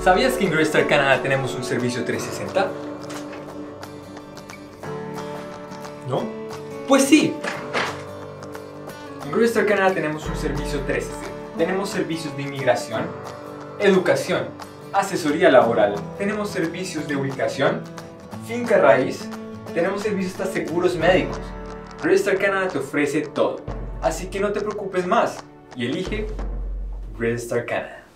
¿Sabías que en Greystar Canada tenemos un servicio 360? ¿No? Pues sí. En Greystar Canada tenemos un servicio 360. Tenemos servicios de inmigración, educación, asesoría laboral, tenemos servicios de ubicación, finca raíz, tenemos servicios hasta seguros médicos. Greystar Canada te ofrece todo, así que no te preocupes más y elige Greystar Canada.